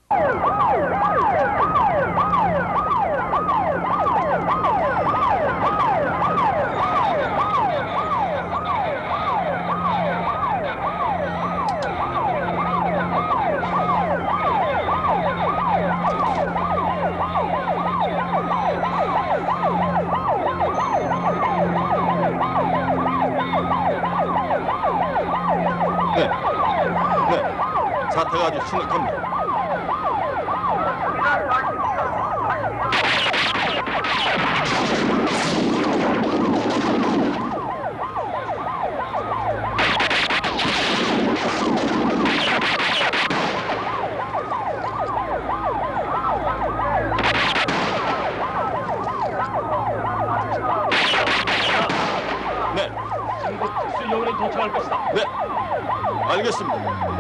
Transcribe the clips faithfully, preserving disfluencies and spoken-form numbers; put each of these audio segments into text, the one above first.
사태가 아주 심각합니다. 네. 중국 특수 요원이 도착할 것이다. 네. 알겠습니다.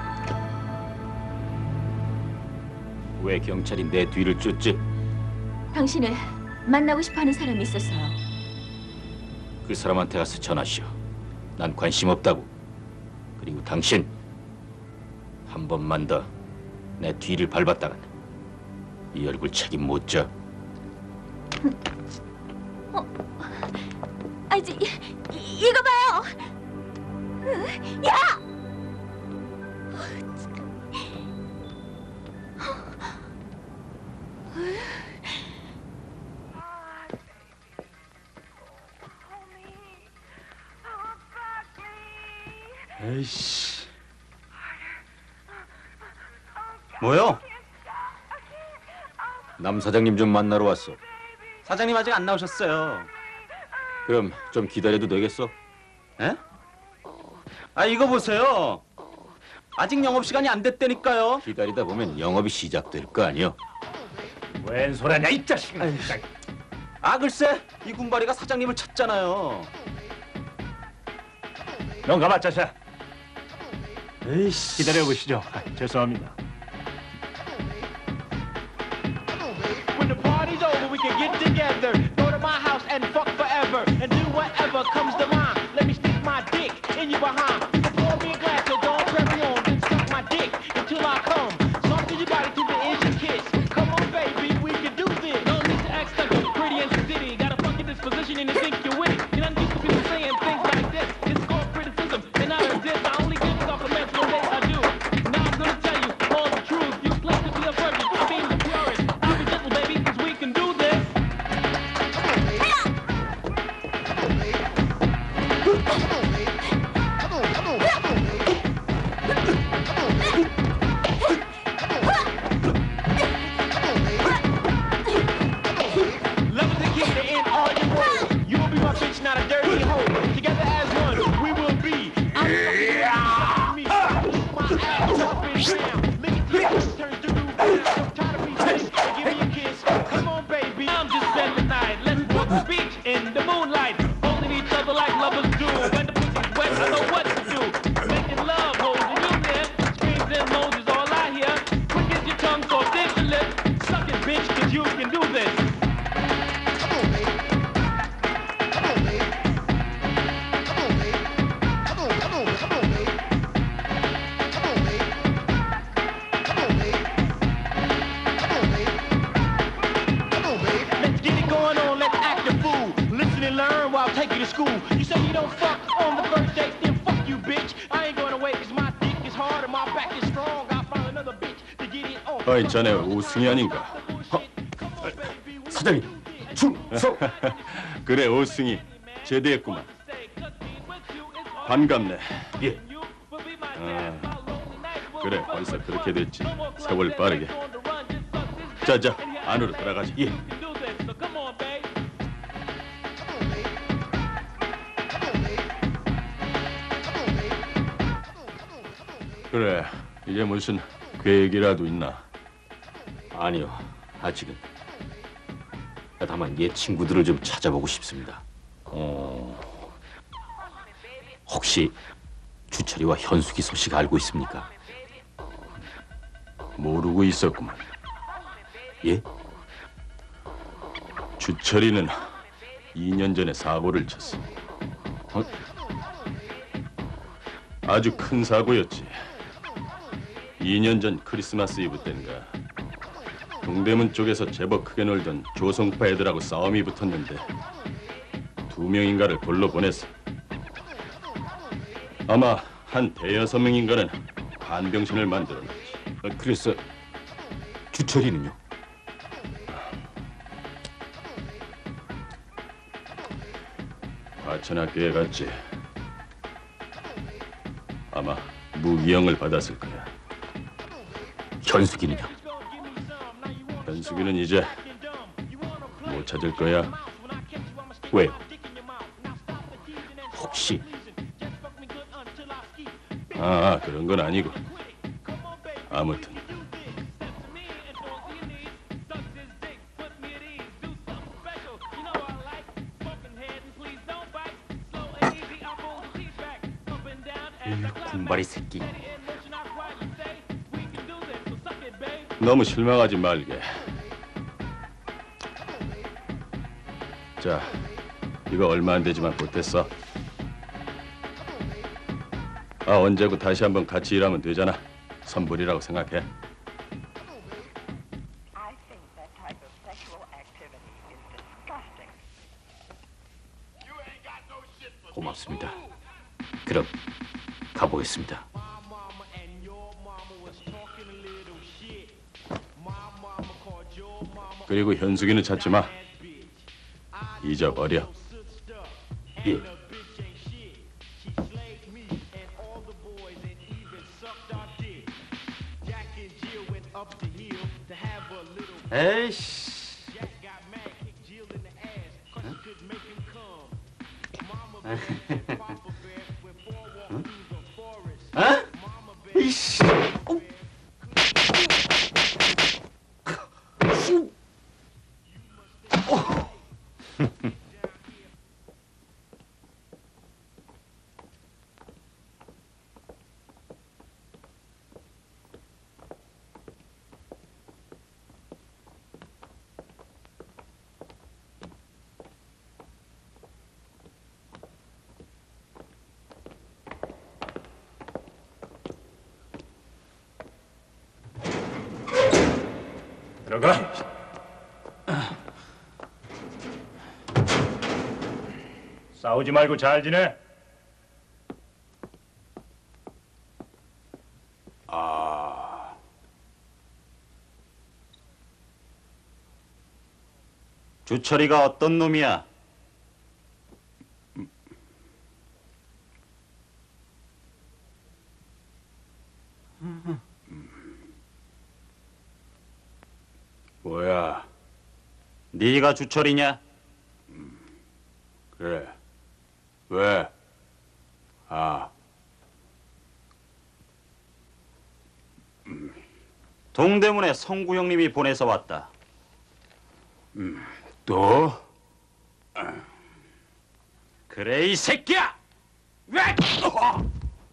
왜 경찰이 내 뒤를 쫓지? 당신을 만나고 싶어하는 사람이 있었어요. 그 사람한테 가서 전하시오. 난 관심 없다고. 그리고 당신 한 번만 더 내 뒤를 밟았다간 이 얼굴 책임 못 져. 아, 이제 이, 이, 이거 봐요. 으, 야! 에이씨. 뭐요? 남 사장님 좀 만나러 왔어. 사장님 아직 안 나오셨어요. 그럼 좀 기다려도 되겠어? 에? 아, 이거 보세요. 아직 영업 시간이 안 됐다니까요. 기다리다 보면 영업이 시작될 거 아니여. 웬 소리냐 이 자식아. 아, 글쎄, 이 군바리가 사장님을 찾잖아요. 넌 가봐 자샤. 에이씨. 기다려 보시죠. 아, 죄송합니다. When the party's over, we can get together. Go to my house and fuck forever. And do whatever comes to mind. Let me stick my dick in your behind. Pour me a glass of Dom Perignon. Then suck my dick until I come. Soft to your body till the end you kiss. Come on, baby, we can do this. No need to act stuck up, pretty and city. Got a funky disposition and you think you're with it. You're not used to people saying things like this. It's called criticism, and I resist. I only give compliments when they are due. Now I'm gonna tell you all the truth. You claim to be a virgin. I mean the purest. I'll be gentle, baby, 'cause we can do this. Love is the key to end all your woes. You will be my bitch, not a dirty hoe. Together as one, we will be. I'm me. My ass up and down. Lick it till it turns to new ground. I'm tired of being sick. Give me a kiss. Come on, baby. I'm just spend the night. Let's walk the beach in the moonlight. Holding each other like lovers do. When the pussy's wet, I know what to do. Making love, holding you there. Screams and moans is all I hear. Quick as your tongue, so thin the lip. Suck it, bitch, 'cause you can do this. Let's get it going on, let's act a fool. Listen and learn while taking to school. You say you don't fuck on the first date, then fuck you, bitch. I ain't going away 'cause my dick is hard and my back is strong. I'll find another bitch to get it on. 어이, 자네 오승이 아닌가? 사장님, 충성! 그래, 오승이. 제대했구만. 반갑네. 예. 아, 그래, 벌써 그렇게 됐지. 세월 빠르게. 자, 자, 안으로 들어가자. 예. 그래, 이제 무슨 계획이라도 있나? 아니요, 아직은. 다만 옛 친구들을 좀 찾아보고 싶습니다. 어, 혹시 주철이와 현숙이 소식 알고 있습니까? 모르고 있었구만. 예? 주철이는 이 년 전에 사고를 쳤어. 어? 아주 큰 사고였지. 이 년 전 크리스마스 이브 때인가 동대문 쪽에서 제법 크게 놀던 조성파 애들하고 싸움이 붙었는데 두 명인가를 골로 보냈어. 아마 한 대여섯 명인가는 반병신을 만들어놨지. 어, 그래서 주철이는요? 과천학교에 갔지. 아마 무기형을 받았을 거야. 현숙이는요? 현숙이는 이제 못 찾을 거야. 왜요? 혹시 아, 그런 건 아니고. 아무튼 이 군발이 새끼. 너무 실망하지 말게. 자, 이거 얼마 안 되지만 보탰어. 아, 언제고 다시 한번 같이 일하면 되잖아. 선불이라고 생각해. I think that type of sexual activity is disgusting. 고맙습니다. 그럼 가보겠습니다. 그리고 현숙이는 찾지 마. 잊어버려. 예. 에이씨. 어? 이씨. 어? 수. 어. 들어가. 싸우지 말고 잘 지내. 아, 주철이가 어떤 놈이야? 뭐야? 네가 주철이냐? 그래. 왜? 아. 음. 동대문에 성구 형님이 보내서 왔다. 음. 또? 그래 이 새끼야! 왜? 어!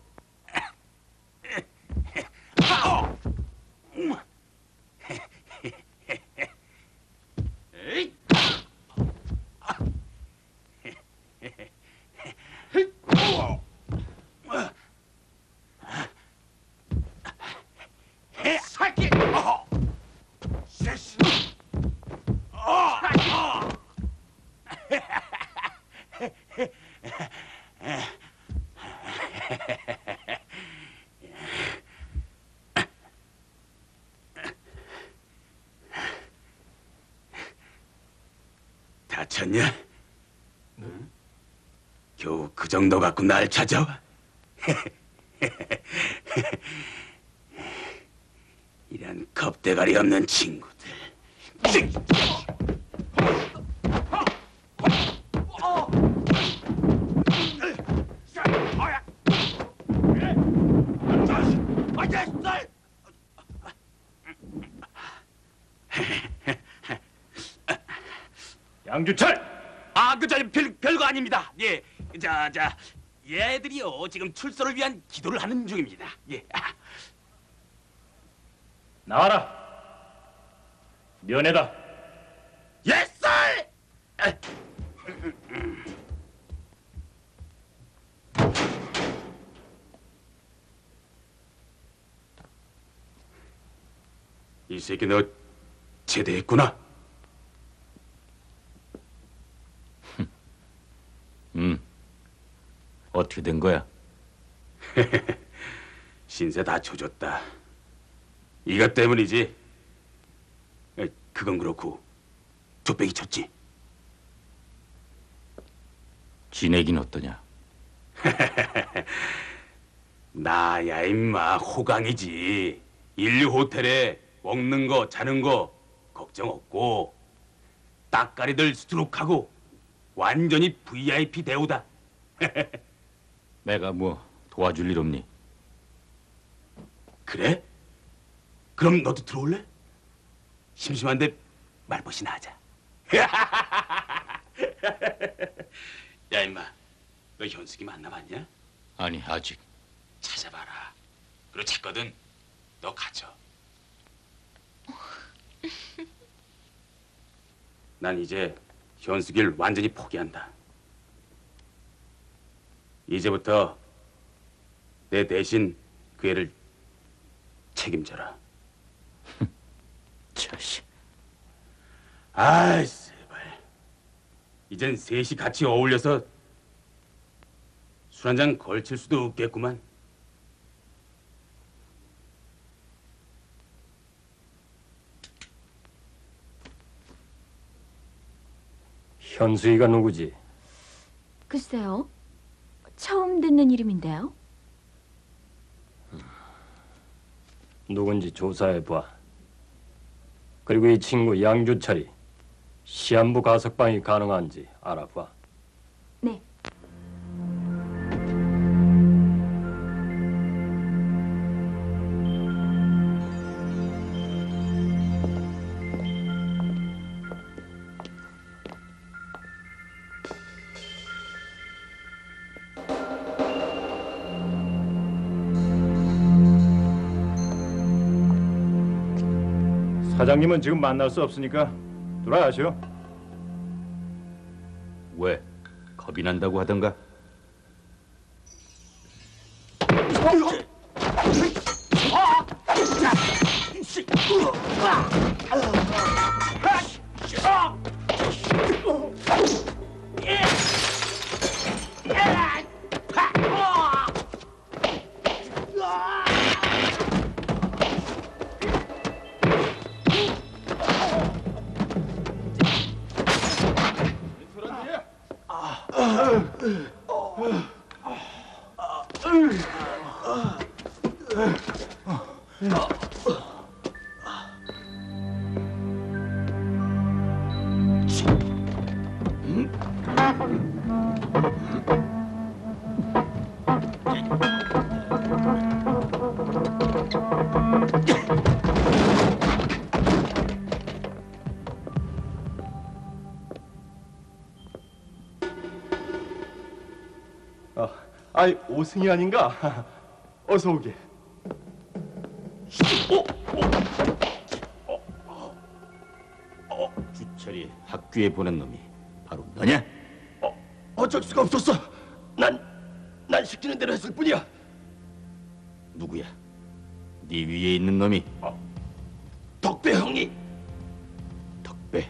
에이! 새끼! 다쳤냐? 응? 겨우 그 정도 갖고 날 찾아와? 이런 겁대가리 없는 친구들. 양주철! 아, 그, 저, 별, 별거 아닙니다. 예, 자, 자, 얘들이요, 지금 출소를 위한 기도를 하는 중입니다. 예. 아. 나와라. 면회다. 예, 쌀! 아. 이 새끼 너 제대했구나. 음. 어떻게 된 거야? 신세 다 조졌다. 이것 때문이지. 에, 그건 그렇고 족배기 쳤지. 진액이는 어떠냐? 나야 임마 호강이지. 인류 호텔에 먹는 거 자는 거 걱정 없고 따까리들 수두룩하고 완전히 브이아이피 대우다. 내가 뭐 도와줄 일 없니? 그래? 그럼 너도 들어올래? 심심한데 말벗이나 하자. 야 임마, 너 현숙이 만나봤냐? 아니, 아직. 찾아봐라. 그리고 찾거든 너 갇혀. 난 이제 현숙이를 완전히 포기한다. 이제부터 내 대신 그 애를 책임져라. 자식. 아이, 제발. 이젠 셋이 같이 어울려서 술 한잔 걸칠 수도 없겠구만. 현수이가 누구지? 글쎄요. 처음 듣는 이름인데요. 누군지 조사해봐. 그리고 이 친구 양주철이 시한부 가석방이 가능한지 알아봐. 네. 사장님은 지금 만날 수 없으니까 돌아가시오. 왜? 겁이 난다고 하던가? 아, 아이 오승이 아닌가? 어서 오게. 주철이 학교에 보낸 놈이 바로 너냐? 어쩔 수가 없었어. 난, 난 시키는 대로 했을 뿐이야. 누구야? 네 위에 있는 놈이 덕배 형이. 덕배.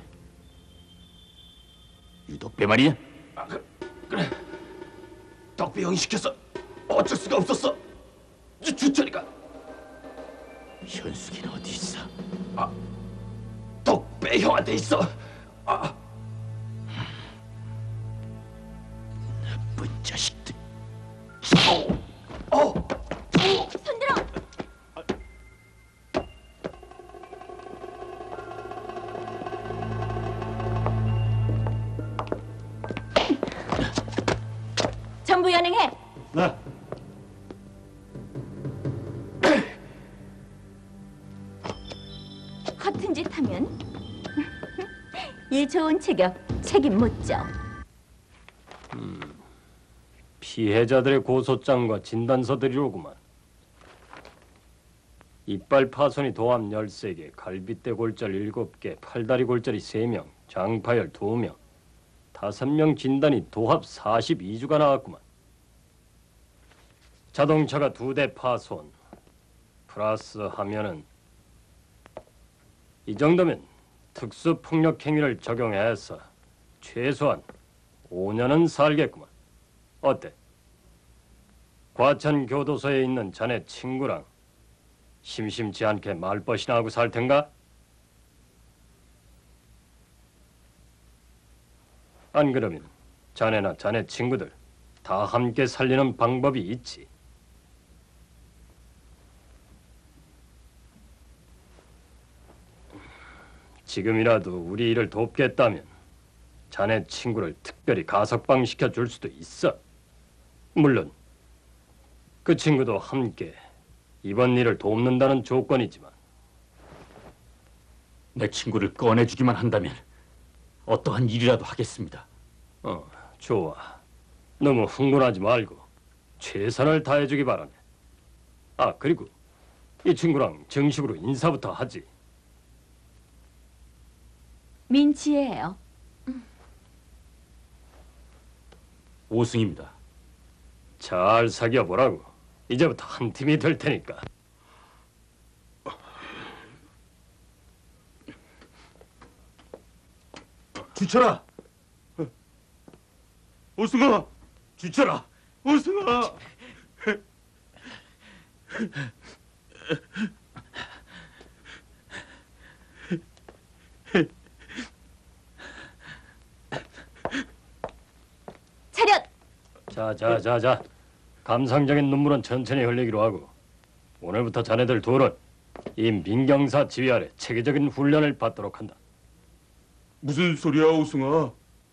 유덕배 말이냐? 아, 그, 그래. 덕배 형이 시켜서 어쩔 수가 없었어. 주, 주철이가. 현숙이는 어디 있어? 덕배 형한테 있어. 아, 나쁜 자식들. 어, 어. 손들어. 전부 연행해. 네. 허튼 짓 하면 이 좋은 체격 책임 못 져. 피해자들의 고소장과 진단서들이로구만. 이빨 파손이 도합 열세 개, 갈빗대 골절 일곱 개, 팔다리 골절이 세 명, 장파열 두 명, 다섯 명 진단이 도합 사십이 주가 나왔구만. 자동차가 두 대 파손, 플러스 하면은 이 정도면 특수폭력 행위를 적용해서 최소한 오 년은 살겠구만. 어때? 과천 교도소에 있는 자네 친구랑 심심치 않게 말벗이나 하고 살 텐가? 안 그러면 자네나 자네 친구들 다 함께 살리는 방법이 있지. 지금이라도 우리 일을 돕겠다면 자네 친구를 특별히 가석방 시켜줄 수도 있어. 물론 그 친구도 함께 이번 일을 돕는다는 조건이지만. 내 친구를 꺼내주기만 한다면 어떠한 일이라도 하겠습니다. 어, 좋아. 너무 흥분하지 말고 최선을 다해주기 바라네. 아, 그리고 이 친구랑 정식으로 인사부터 하지. 민치예요. 보승입니다. 잘 사귀어 보라고. 이제부터 한 팀이 될 테니까. 주철아. 오승아. 주철아. 오승아. 차렷! 자, 자, 자, 자. 감상적인 눈물은 천천히 흘리기로 하고 오늘부터 자네들 둘은 이 민경사 지휘 아래 체계적인 훈련을 받도록 한다. 무슨 소리야, 오승아?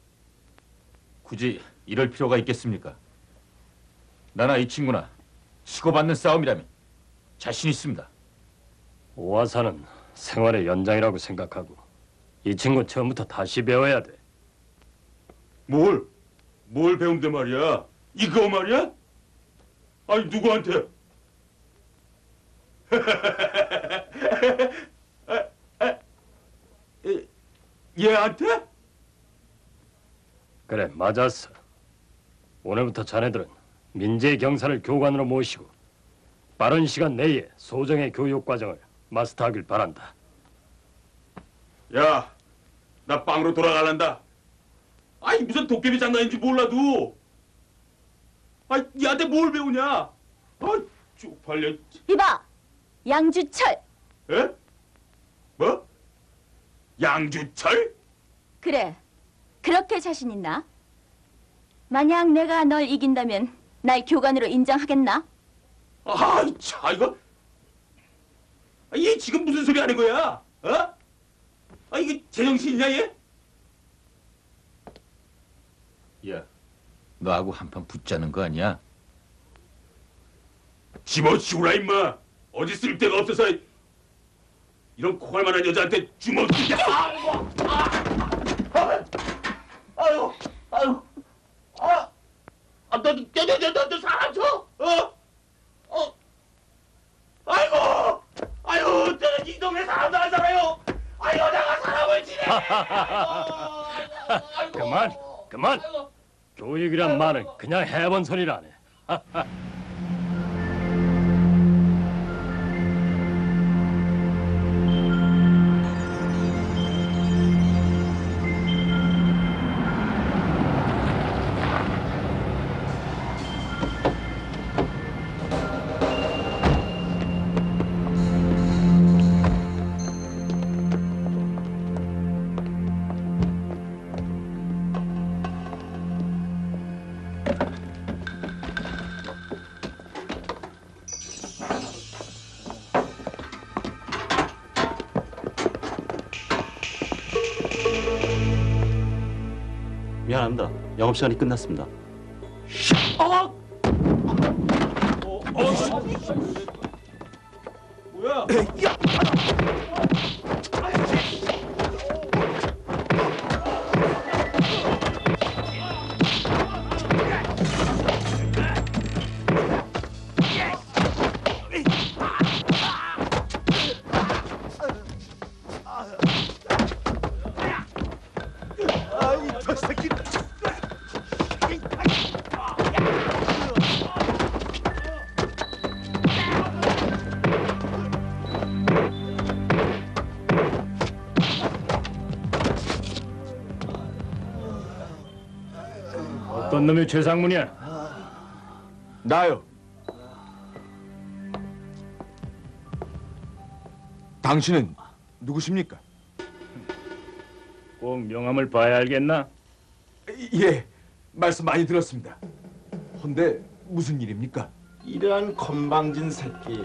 굳이 이럴 필요가 있겠습니까? 나나 이 친구나 치고받는 싸움이라면 자신 있습니다. 오화사는 생활의 연장이라고 생각하고 이 친구 처음부터 다시 배워야 돼. 뭘? 뭘 배운대 말이야? 이거 말이야? 아니 누구한테? 얘한테? 그래, 맞았어. 오늘부터 자네들은 민재 경사를 교관으로 모시고 빠른 시간 내에 소정의 교육 과정을 마스터하길 바란다. 야, 나 빵으로 돌아갈란다. 아니 무슨 도깨비 장난인지 몰라도. 아니 얘한테 뭘 배우냐? 아, 쪽팔려. 이봐! 양주철! 에? 뭐? 양주철? 그래, 그렇게 자신 있나? 만약 내가 널 이긴다면 날 교관으로 인정하겠나? 아이 차 이거. 아, 얘 지금 무슨 소리 하는 거야? 어? 아 이게 제정신이냐 얘? 야, 너하고 한판 붙자는 거 아니야? 집어치우라 임마. 어디 쓸 데가 없어서 이런 코갈만한 여자한테 주먹 쓰게. 아이고, 아, 아, 아유, 아유, 아, 아, 너, 너, 너, 너, 너, 너 사람 쳐? 어? 어? 아이고, 아유, 저는 이 동네 사람도 안 살아요. 아, 여자가 사람을 치네. 아이고, 아이고. 그만, 그만. 교육이란 말은 그냥 해본 소리라네. 미안합니다. 영업 시간이 끝났습니다. 어? 어, 어, 뭐야? 어떤 놈이 최상문이야? 나요. 당신은 누구십니까? 꼭 명함을 봐야 알겠나? 예, 말씀 많이 들었습니다. 헌데 무슨 일입니까? 이러한 건방진 새끼.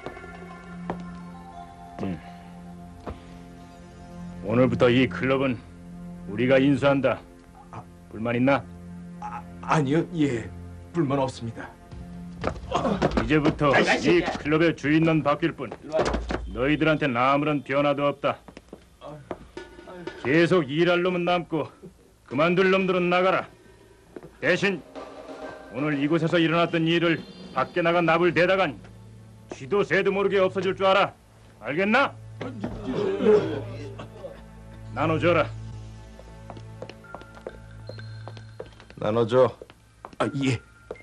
오늘부터 이 클럽은 우리가 인수한다. 불만 있나? 아, 아니요, 예, 불만 없습니다. 이제부터 이 클럽의 주인은 바뀔 뿐 너희들한테는 아무런 변화도 없다. 계속 일할 놈은 남고 그만둘 놈들은 나가라. 대신 오늘 이곳에서 일어났던 일을 밖에 나가 납을 대다간 쥐도 새도 모르게 없어질 줄 알아. 알겠나? 나눠줘라. 나눠줘. 아, 예.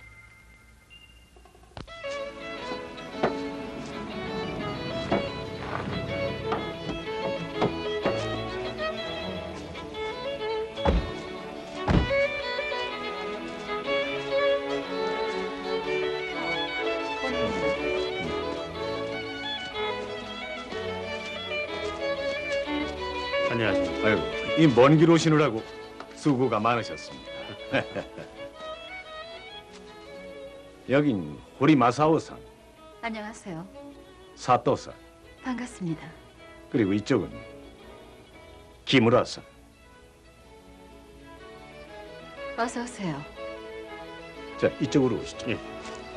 안녕하십니까. 아이고, 이 먼 길 오시느라고 수고가 많으셨습니다. 여긴 호리마사오산, 안녕하세요. 사또산, 반갑습니다. 그리고 이쪽은 기무라산. 어서 오세요. 자, 이쪽으로 오시죠. 예.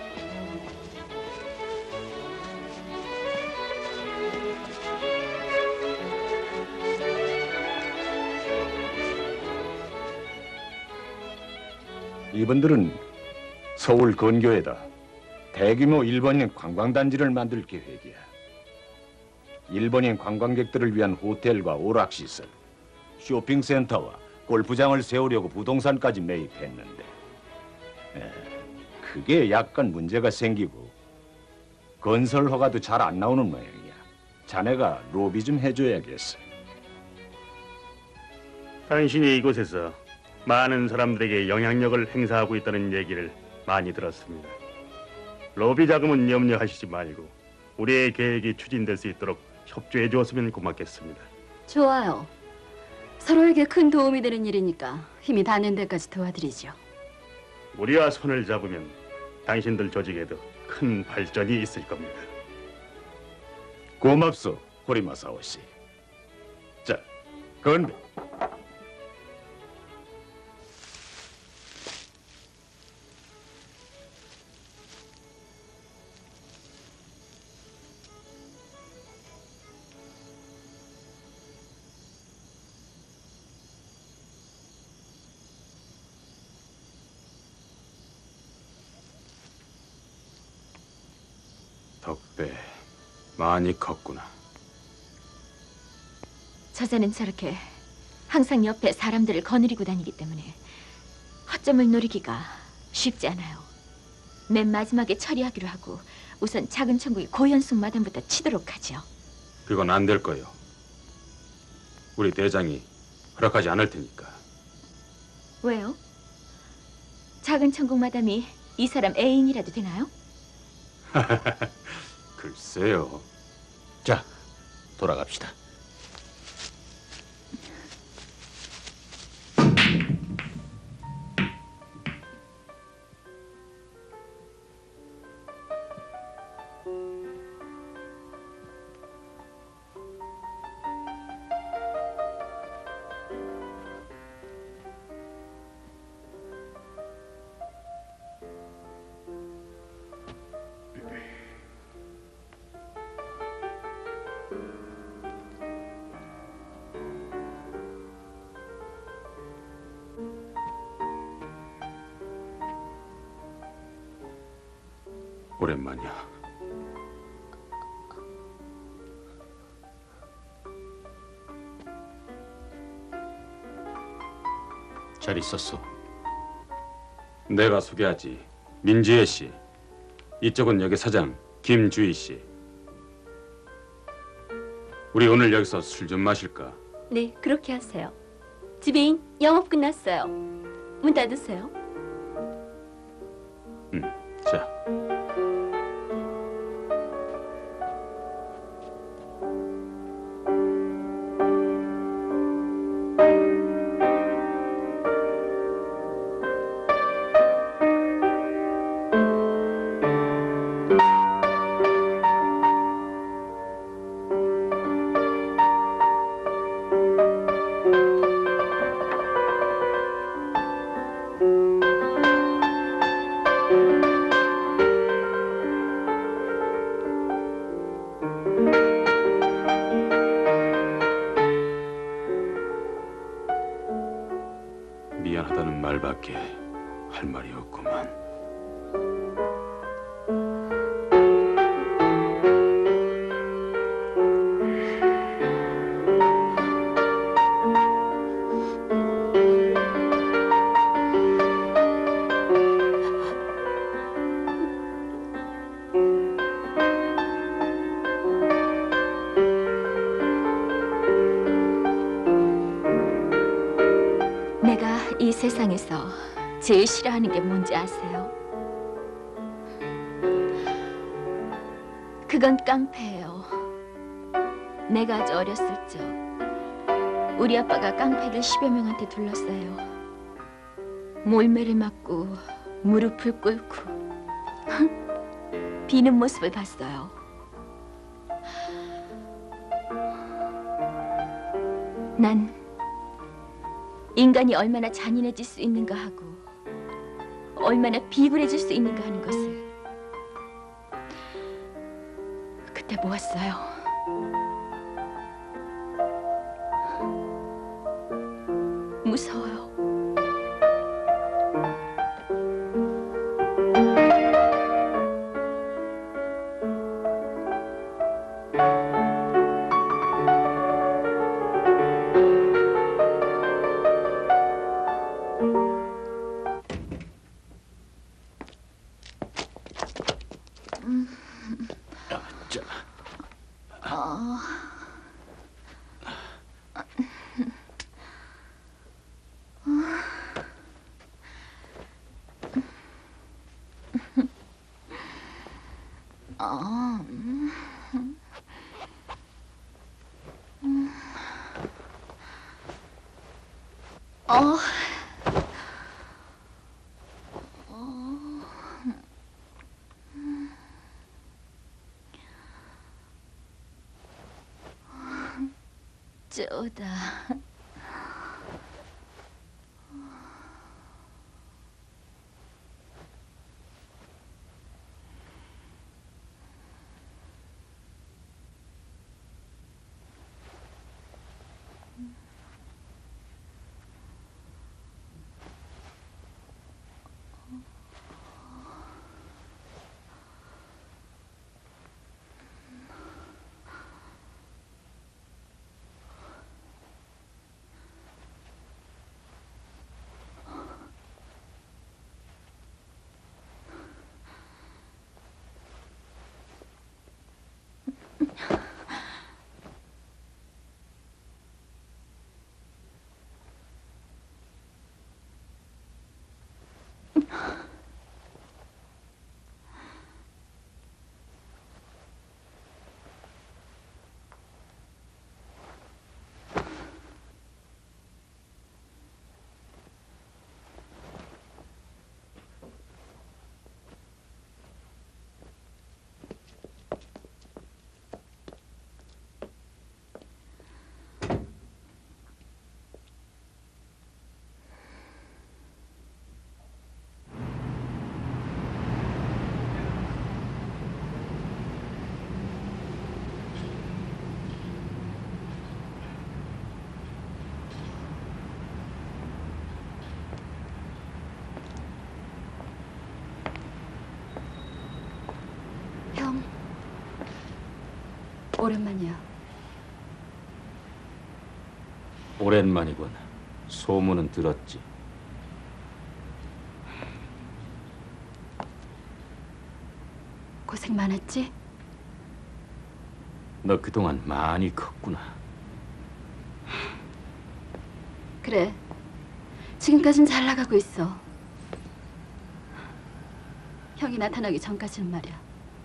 이분들은 서울 근교에다 대규모 일본인 관광단지를 만들 계획이야. 일본인 관광객들을 위한 호텔과 오락시설, 쇼핑센터와 골프장을 세우려고 부동산까지 매입했는데 에, 그게 약간 문제가 생기고 건설 허가도 잘 안 나오는 모양이야. 자네가 로비 좀 해줘야겠어. 당신이 이곳에서 많은 사람들에게 영향력을 행사하고 있다는 얘기를 많이 들었습니다. 로비 자금은 염려하시지 말고 우리의 계획이 추진될 수 있도록 협조해 주었으면 고맙겠습니다. 좋아요. 서로에게 큰 도움이 되는 일이니까 힘이 닿는 데까지 도와드리죠. 우리와 손을 잡으면 당신들 조직에도 큰 발전이 있을 겁니다. 고맙소, 호리마사오 씨. 자, 건배. 덕배 많이 컸구나. 저자는 저렇게 항상 옆에 사람들을 거느리고 다니기 때문에 허점을 노리기가 쉽지 않아요. 맨 마지막에 처리하기로 하고 우선 작은 천국의 고현숙 마담부터 치도록 하죠. 그건 안 될 거요. 우리 대장이 허락하지 않을 테니까. 왜요? 작은 천국 마담이 이 사람 애인이라도 되나요? 글쎄요. 자, 돌아갑시다. 오랜만이야. 잘 있었어. 내가 소개하지. 민지혜 씨. 이쪽은 여기 사장 김주희 씨. 우리 오늘 여기서 술 좀 마실까? 네, 그렇게 하세요. 지배인, 영업 끝났어요. 문 닫으세요. 응. 자. 미안하다는 말밖에 할 말이 없구만. 이 세상에서 제일 싫어하는 게 뭔지 아세요? 그건 깡패예요. 내가 아주 어렸을 적 우리 아빠가 깡패들 십여 명한테 둘러싸여 몰매를 맞고 무릎을 꿇고 비는 모습을 봤어요. 난 인간이 얼마나 잔인해질 수 있는가 하고 얼마나 비굴해질 수 있는가 하는 것을 그때 보았어요. 무서워요. 어. 쪼다. 형, 오랜만이야. 오랜만이군. 소문은 들었지. 고생 많았지? 너 그동안 많이 컸구나. 그래. 지금까진 잘 나가고 있어. 형이 나타나기 전까지는 말이야.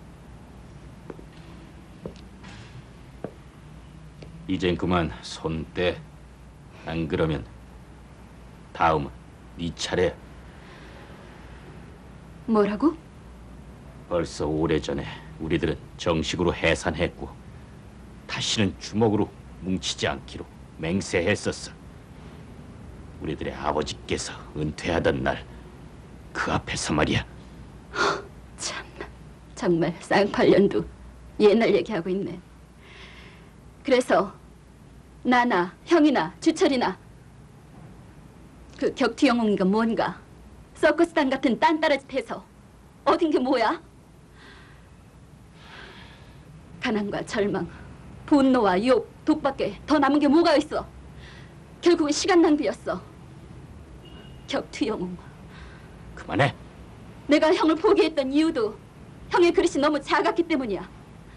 이젠 그만 손 떼. 안 그러면 다음은 네 차례야. 뭐라고? 벌써 오래전에 우리들은 정식으로 해산했고 다시는 주먹으로 뭉치지 않기로 맹세했었어. 우리들의 아버지께서 은퇴하던 날 그 앞에서 말이야. 참나, 정말 쌍팔년도 옛날 얘기하고 있네. 그래서 나나 형이나 주철이나 그 격투 영웅이가 뭔가 서커스단 같은 딴따라 짓 해서 얻은 게 뭐야? 가난과 절망, 분노와 유혹, 독밖에 더 남은 게 뭐가 있어? 결국은 시간 낭비였어. 격투 영웅. 그만해. 내가 형을 포기했던 이유도 형의 그릇이 너무 작았기 때문이야.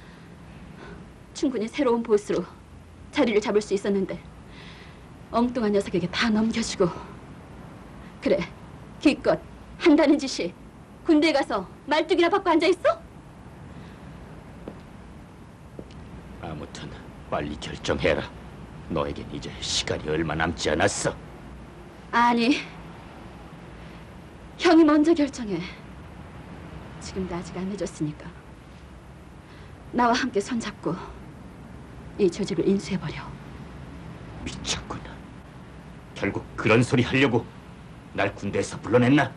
충분히 새로운 보스로 자리를 잡을 수 있었는데 엉뚱한 녀석에게 다 넘겨주고 그래, 기껏 한다는 짓이 군대에 가서 말뚝이나 받고 앉아있어? 아무튼 빨리 결정해라. 너에겐 이제 시간이 얼마 남지 않았어. 아니, 형이 먼저 결정해. 지금도 아직 안 늦었으니까 나와 함께 손잡고 이 조직을 인수해버려. 미쳤구나. 결국 그런 소리 하려고 날 군대에서 불러냈나?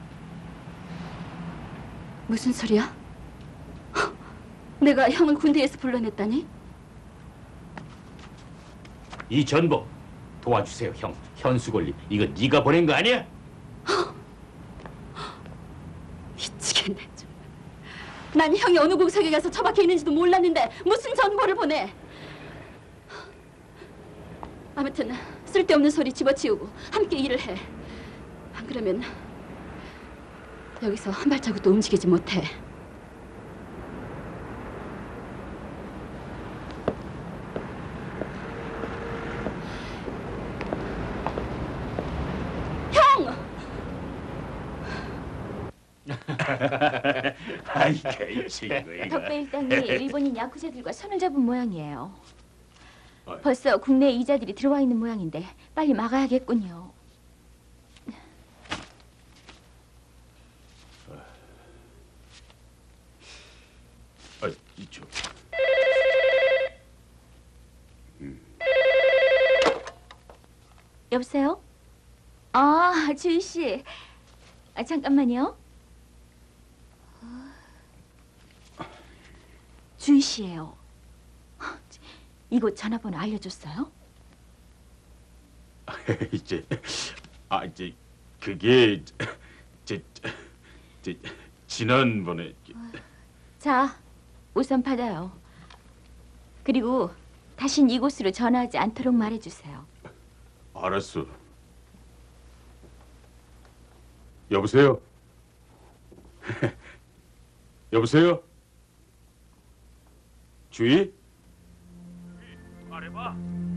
무슨 소리야? 헉, 내가 형을 군대에서 불러냈다니? 이 전보 도와주세요, 형. 현수골리 이거 네가 보낸 거 아니야? 미치겠네 정말. 난 형이 어느 공석에 가서 처박혀 있는지도 몰랐는데 무슨 전보를 보내? 아무튼 쓸데없는 소리 집어치우고 함께 일을 해. 안 그러면 여기서 한 발자국도 움직이지 못해. 형! 아이, 이 친구 이거. 덕배 일당이 일본인 야쿠자들과 손을 잡은 모양이에요. 벌써 국내 이자들이 들어와 있는 모양인데 빨리 막아야겠군요. 아, 이쪽. 여보세요? 아, 주희 씨. 아, 잠깐만요. 주희 씨예요. 이곳 전화번호 알려줬어요? 이제 아 이제 그게 제, 제 지난번에 자, 우선 받아요. 그리고 다신 이곳으로 전화하지 않도록 말해주세요. 알았어. 여보세요? 여보세요? 주희? 말해봐.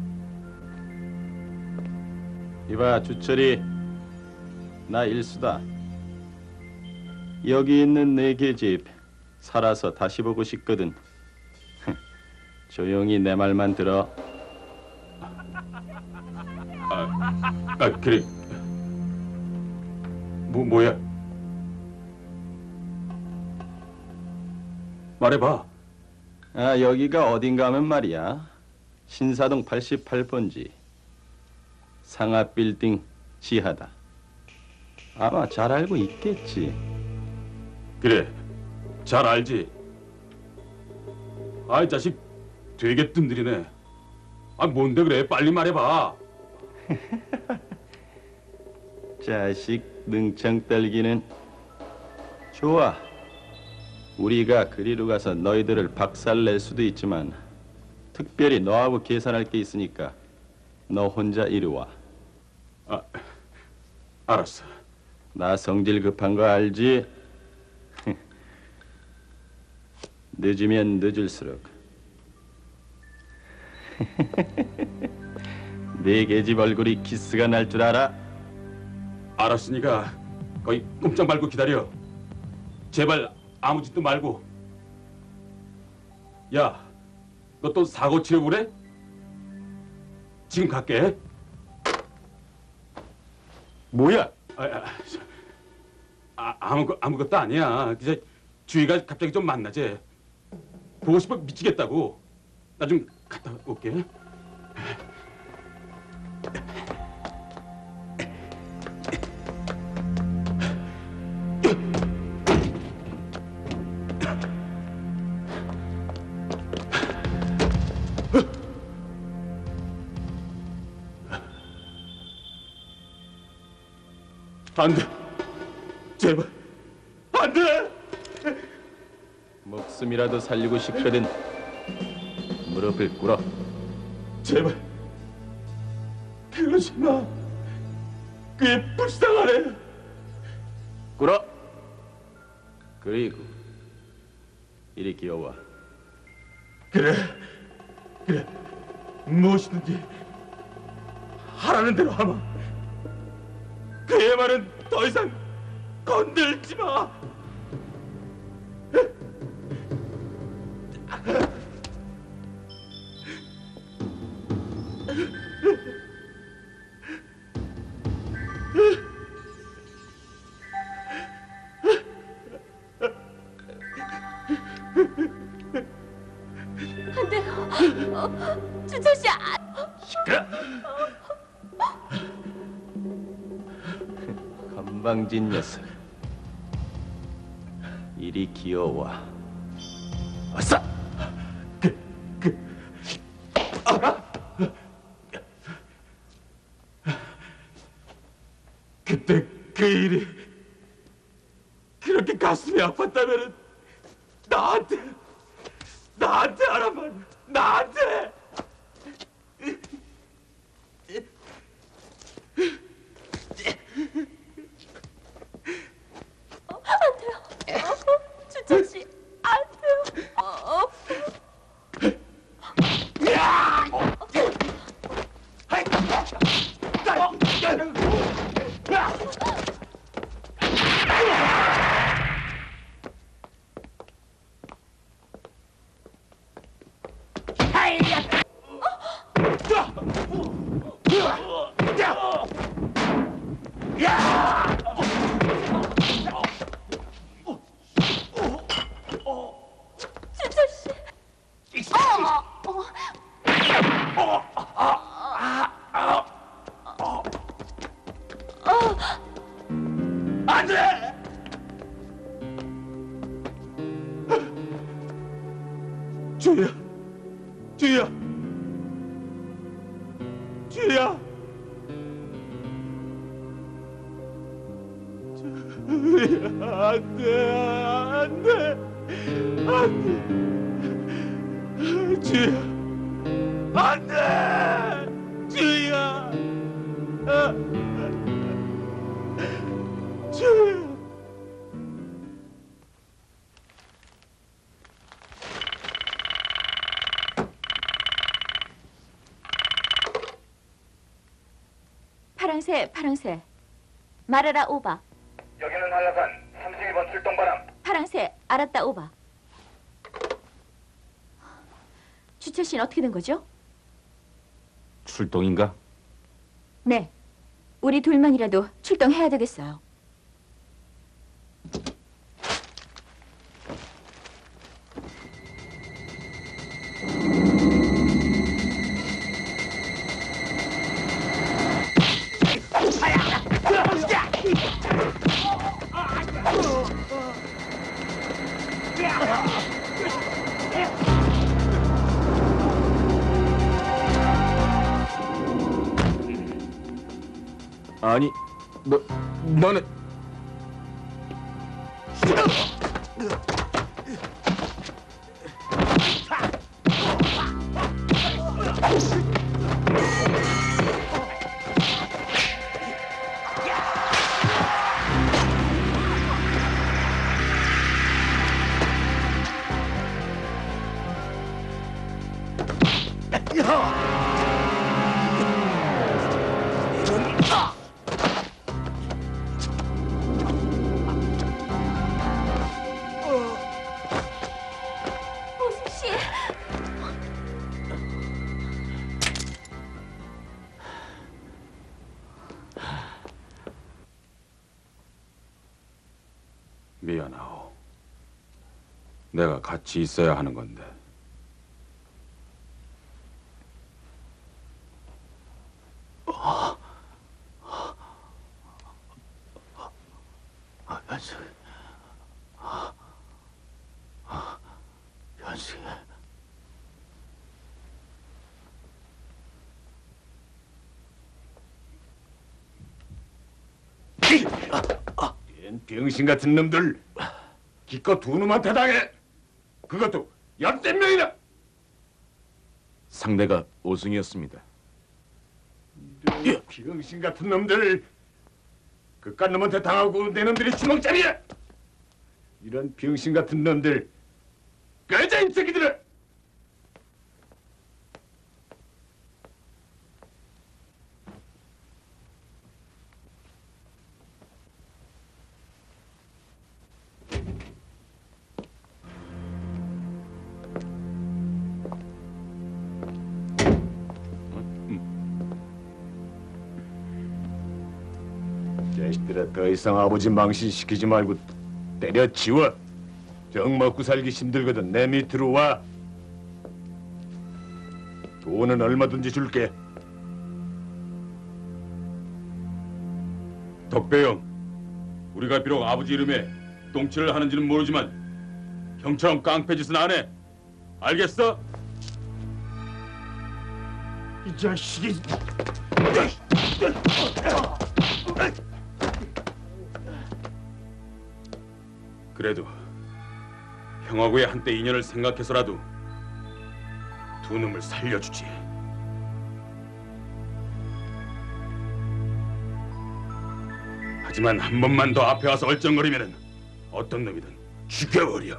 이봐 주철이, 나 일수다. 여기 있는 내 계집 살아서 다시 보고 싶거든. 조용히 내 말만 들어. 아, 아 그래. 뭐 뭐야? 말해봐. 아 여기가 어딘가 하면 말이야. 신사동 팔십팔 번지 상하 빌딩 지하다. 아마 잘 알고 있겠지. 그래, 잘 알지. 아이 자식 되게 뜸들이네. 아 뭔데 그래? 빨리 말해봐. 자식 능청 떨기는. 좋아. 우리가 그리로 가서 너희들을 박살낼 수도 있지만 특별히 너하고 계산할 게 있으니까 너 혼자 이리 와. 아, 알았어. 나 성질 급한 거 알지? 늦으면 늦을수록 내 계집 얼굴이 키스가 날 줄 알아? 알았으니까 거기 꼼짝 말고 기다려. 제발 아무 짓도 말고. 야, 너 또 사고 치려고 그래? 지금 갈게. 뭐야? 아, 아, 아, 아무 아무것도 아니야. 이제 주희가 갑자기 좀 만나재. 보고 싶어 미치겠다고. 나 좀 갔다 올게. 안 돼. 제발. 안 돼. 목숨이라도 살리고 싶거든. 무릎을 꿇어. 제발. 그러지 마. 그게 불쌍하네. 꿇어. 그리고 이리 기어와. 그래. 그래. 무엇이든지 하라는 대로 하마. 그래야 내 말은 더 이상 건들지 마. 안 돼요. 어, 주철 씨, 아, 시끄러. 건방진 녀석. 이리 기어와. 아싸. 그, 그. 아. 그때 그 일이 그렇게 가슴이 아팠다면은 나한테 나한테 하라만 나한테. 어, 안 돼요. 어, 주철 씨, 안 돼요. 어, 야! 하이! 주철 씨. 어, 어. 안 돼! 주희야, 주희야, 주희야, 주희야, 안 돼, 안 돼, 안 돼, 주희야, 안 돼, 주희야, 아, 주희야. 파랑새, 파랑새. 말해라, 오바. 여기는 한라산 삼십일 번 출동 바람. 파랑새, 알았다, 오바. 주철 씨는 어떻게 된 거죠? 출동인가? 네. 우리 둘만이라도 출동해야 되겠어요. 아니, 너, 너는 보수 씨. 미안하오. 내가 같이 있어야 하는 건데. 현수, 현수. 얜 병신 같은 놈들 기껏 두 놈한테 당해. 그것도 열댓 명이나. 상대가 오승이었습니다. 병신 같은 놈들 그깟 놈한테 당하고 내 놈들이 주먹잡이야. 이런 병신 같은 놈들 꺼져 이 새끼들아. 자식들아, 더 이상 아버지 망신시키지 말고 때려치워. 정 먹고 살기 힘들거든. 내 밑으로 와. 돈은 얼마든지 줄게. 덕배형, 우리가 비록 아버지 이름에 똥칠을 하는지는 모르지만 형처럼 깡패 짓은 안 해. 알겠어? 이 자식이. 그래도 형하고의 한때 인연을 생각해서라도 두 놈을 살려주지. 하지만 한 번만 더 앞에 와서 얼쩡거리면은 어떤 놈이든 죽여버려.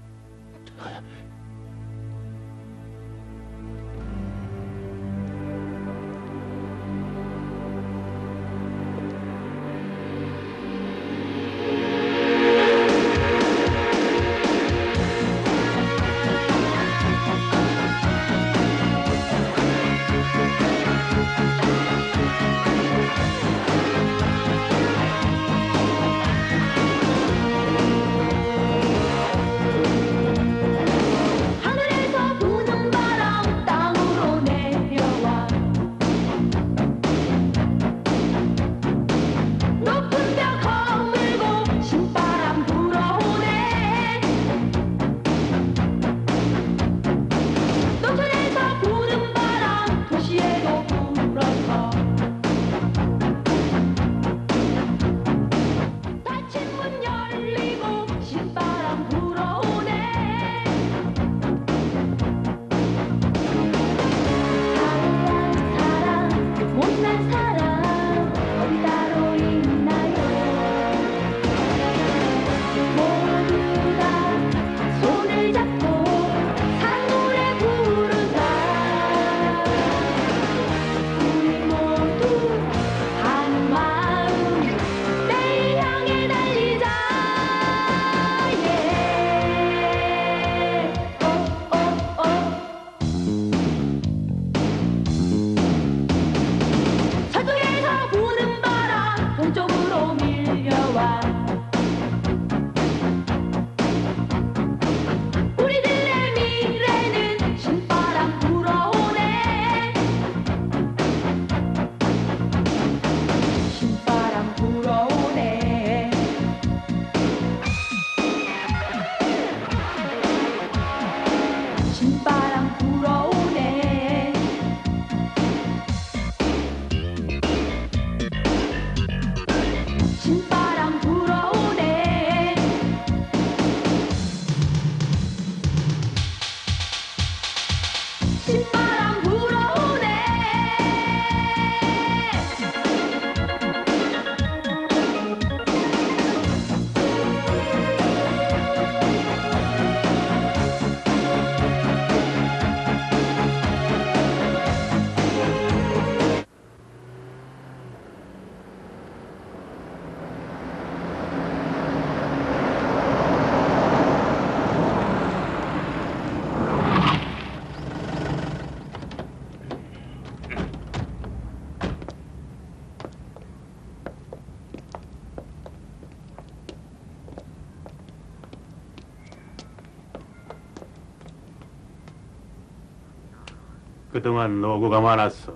그동안 노고가 많았어.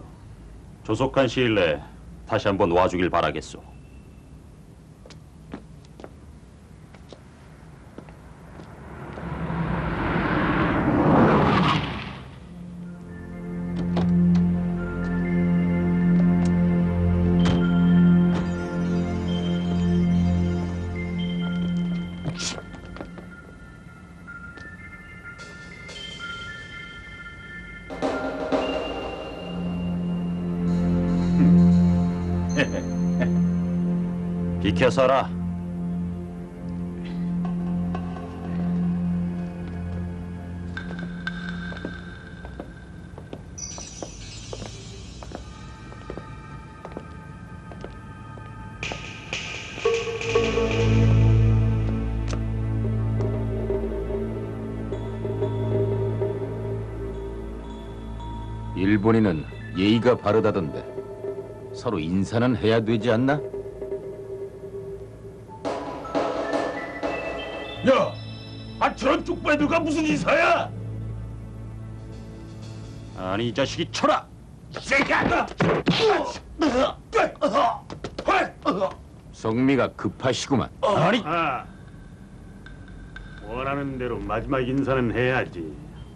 조속한 시일 내에 다시 한번 와주길 바라겠소. 비켜서라. 일본인은 예의가 바르다던데 서로 인사는 해야 되지 않나? 야, 아 저런 쪽발들과 무슨 인사야? 아니 이 자식이 쳐라. 이 새끼야! 성미가 급하시구만. 아니. 아, 원하는 대로 마지막 인사는 해야지.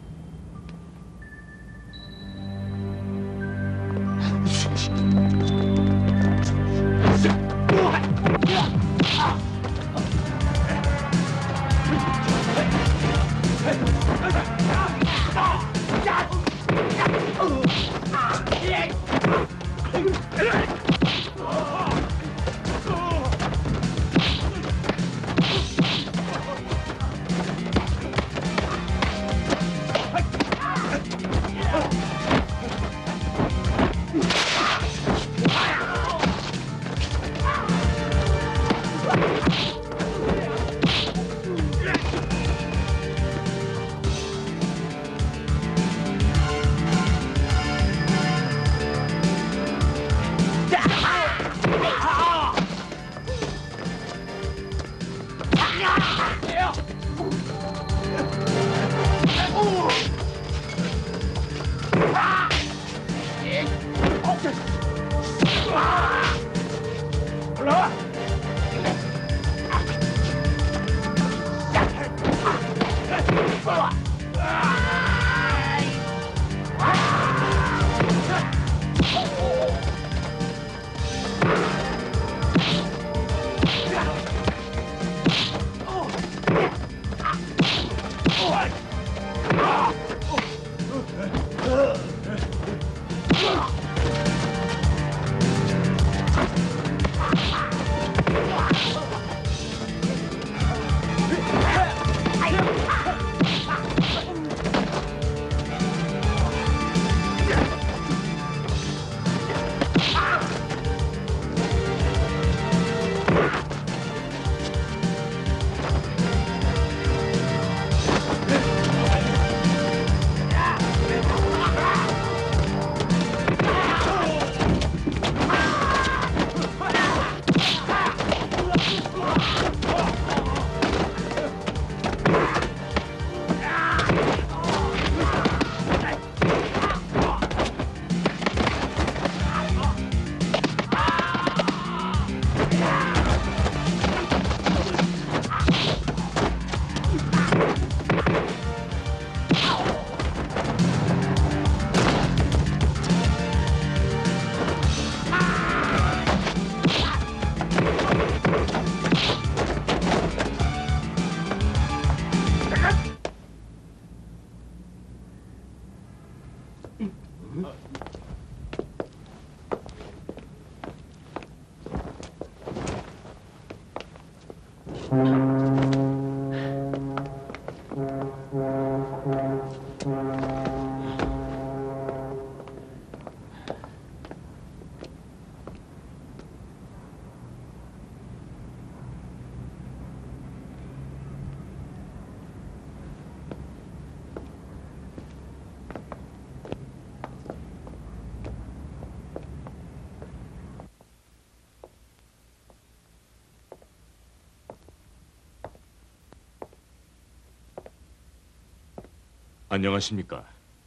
안녕하십니까?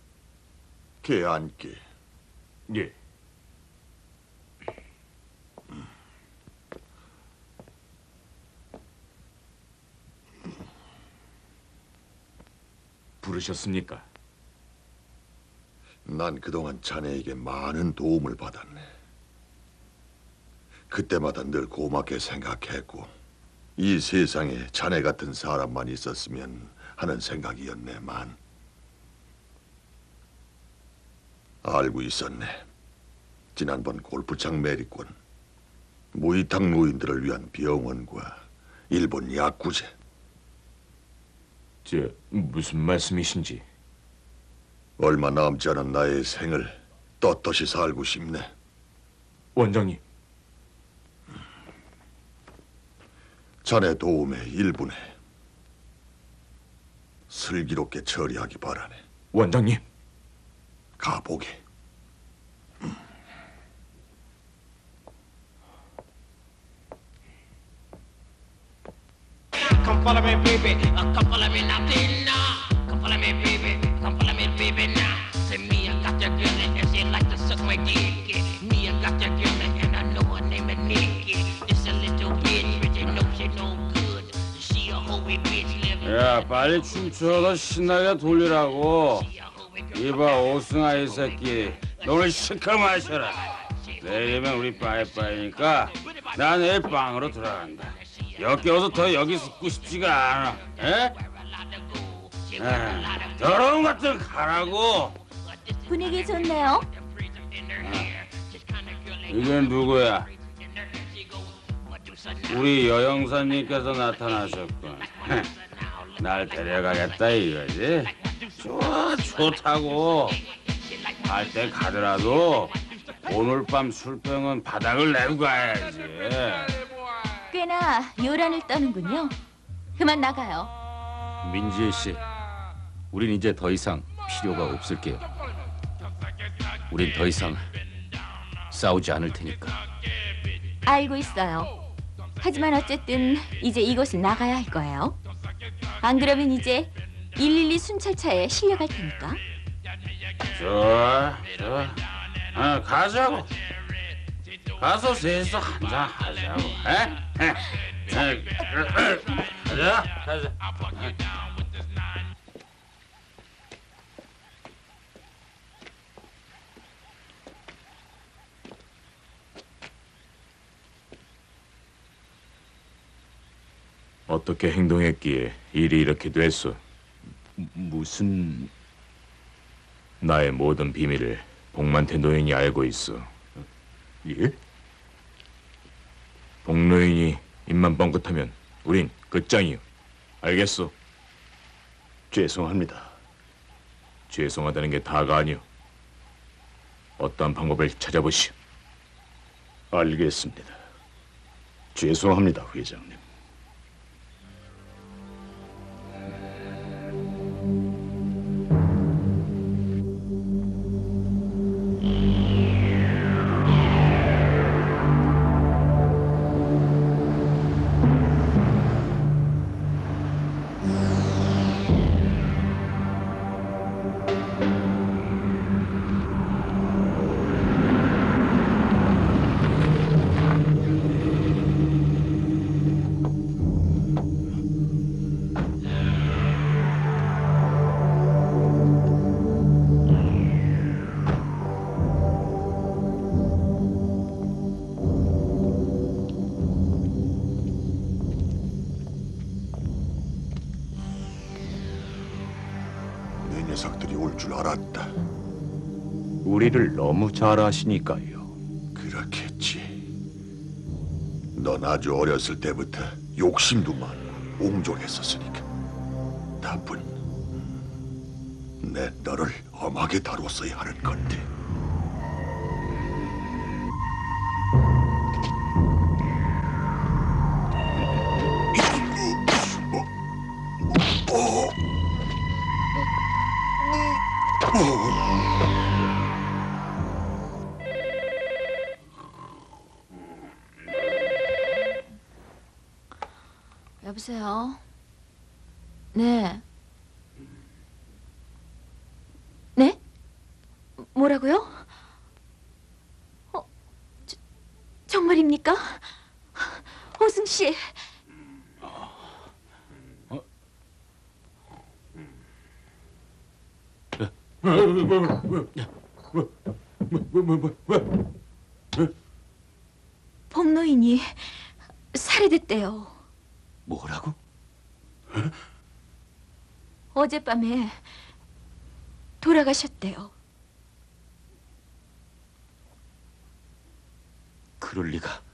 개 앉게. 예. 부르셨습니까? 난 그동안 자네에게 많은 도움을 받았네. 그때마다 늘 고맙게 생각했고 이 세상에 자네 같은 사람만 있었으면 하는 생각이었네만. 알고 있었네. 지난번 골프장 매립권, 무이탁 노인들을 위한 병원과 일본 약구제. 저 무슨 말씀이신지. 얼마 남지 않은 나의 생을 떳떳이 살고 싶네. 원장님. 자네 도움에 일분에 슬기롭게 처리하기 바라네. 원장님. 가보게. Come Come follow me, baby. Uh, come follow me now, now. Come follow me, baby. Come follow me, baby, now. Say me, I got your girl and she like to suck my dick. Me, I got your girl and I know her name is Nikki. This a little bitch, but you know she no good. She a hoey bitch living. 야, 빨리 춤춰서 신나게 돌리라고. 이봐, 오승아 이 새끼. 너 오늘 시커 마셔라. 내일이면 우리 빠이빠이니까 나 내일 방으로 들어간다. 역겨워서 더 여기 있고 싶지가 않아. 에? 에, 더러운 것들 가라고. 분위기 좋네요. 이게 누구야? 우리 여영사님께서 나타나셨군. 날 데려가겠다 이거지? 좋아, 좋다고. 갈 때 가더라도 오늘 밤 술병은 바닥을 내고 가야지. 꽤나 요란을 떠는군요. 그만 나가요. 민지혜 씨, 우린 이제 더 이상 필요가 없을게요. 우린 더 이상 싸우지 않을 테니까. 알고 있어요. 하지만 어쨌든 이제 이곳을 나가야 할 거예요. 안 그러면 이제 일일이 순찰차에 실려갈 테니까. 좋아, 좋아. 아, 가자고. 가서 셋이서 한잔 하자고. 에? 에? 에? 가자, 가자. 어떻게 행동했기에 일이 이렇게 됐어? 무슨... 나의 모든 비밀을 복만태 노인이 알고 있어. 예? 복 노인이 입만 뻥끗하면 우린 끝장이요. 알겠어? 죄송합니다. 죄송하다는 게 다가 아니오. 어떠한 방법을 찾아보시오. 알겠습니다. 죄송합니다, 회장님. 녀석들이 올 줄 알았다. 우리를 너무 잘 아시니까요. 그렇겠지. 넌 아주 어렸을 때부터 욕심도 많고 옹졸했었으니까. 나쁜 내 너를 엄하게 다뤘어야 하는 건데. 여보세요? 네. 네? 뭐라고요? 어, 저, 정말입니까? 호승 씨. 복노인이 살해됐대요. 뭐라고? 어젯밤에 돌아가셨대요. 그럴 리가.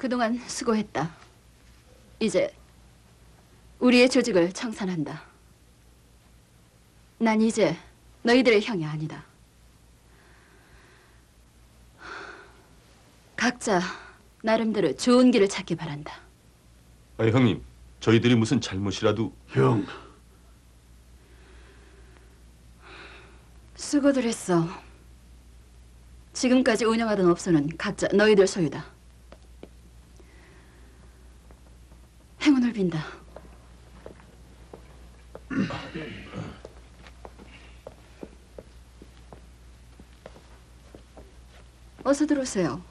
그동안 수고했다. 이제 우리의 조직을 청산한다. 난 이제 너희들의 형이 아니다. 각자 나름대로 좋은 길을 찾기 바란다. 아, 형님, 저희들이 무슨 잘못이라도... 형... 수고들 했어. 지금까지 운영하던 업소는 각자 너희들 소유다. 행운을 빈다. 어서 들어오세요.